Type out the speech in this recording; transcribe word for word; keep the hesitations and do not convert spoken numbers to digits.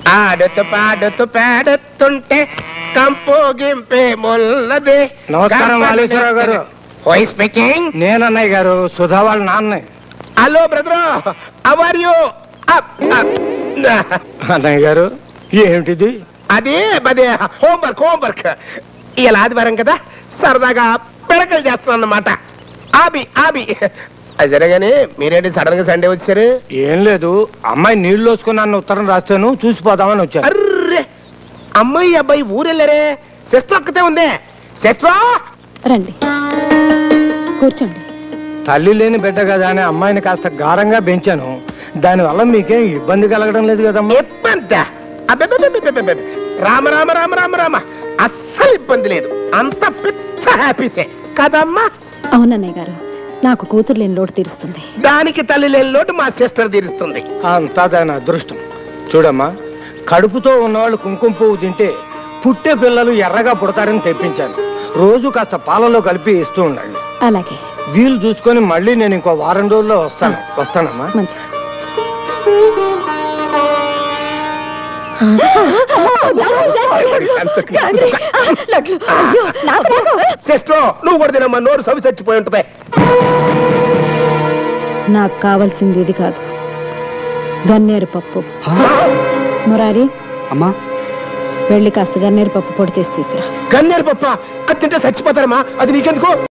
ఆడుతూ పాడుతూ పాడుతుంటే కంపు గింపే మొల్లది. నమస్కారం వాలేశ్వరరావు గారు. Who is speaking? నేను అన్నయ్య గారు, సుధా వాళ్ళ నాన్న. Hello brother, how are you? అన్నయ్య గారు ఏమిటిది? అదే అదే హోంవర్క్ హోంవర్క్. ఇలా ఆదివారం కదా, సరదాగా పిడకలు చేస్తాను అన్నమాట. ఆబి ఆబి సరేగాని మీరేంటి సడన్ గా సండే వచ్చారు? ఏం లేదు, అమ్మాయి నీళ్లు వేసుకుని నన్ను ఉత్తరం రాస్తాను, చూసిపోదామని వచ్చాను. అర్రే, అమ్మాయి అబ్బాయి ఊరెళ్ళారే, శస్త్రం ఒక్కతే ఉందే. శస్త్రం రండి కూర్చోండి. తల్లి లేని బిడ్డ కదా అని అమ్మాయిని కాస్త గారంగా పెంచాను. దానివల్ల మీకేం ఇబ్బంది కలగడం లేదు కదమ్మా? ఇబ్బంది? అబ్బే, రామ రామ రామ రామ రామ, అస్సలు ఇబ్బంది లేదు. అంత పిచ్చ హ్యాపీసే కదమ్మా? అవునన్నయ్య గారు, నాకు కూతురు లేని లోటు తీరుస్తుంది. దానికి తల్లి లేని లోటు మా సిస్టర్ తీరుస్తుంది. అంతా దాని అదృష్టం. చూడమ్మా, కడుపుతో ఉన్నవాళ్ళు కుంకుమ పువ్వు తింటే పుట్టే పిల్లలు ఎర్రగా పుడతారని తెప్పించాను. రోజు కాస్త పాలలో కలిపి ఇస్తూ ఉండండి. అలాగే. వీలు చూసుకొని మళ్ళీ నేను ఇంకో వారం రోజుల్లో వస్తాను. వస్తానమ్మా. మంచి సిస్టర్, నువ్వు కూడా తినమ్మా, నోరు సవి చచ్చిపోయి ఉంటుంది. నాకు కావాల్సింది ఇది కాదు, గన్నేరు పప్పు. మురారి, అమ్మా వెళ్ళి కాస్త గన్నేరు పప్పు పొడి చేసి తీసురా. గన్నేరు పప్ప? అది తింటే చచ్చిపోతారమ్మా, అది నీకెందుకు?